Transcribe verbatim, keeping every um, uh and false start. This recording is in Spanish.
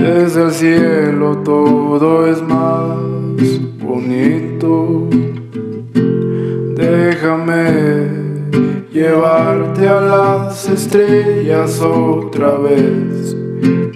Desde el cielo todo es más bonito. Déjame llevarte a las estrellas otra vez.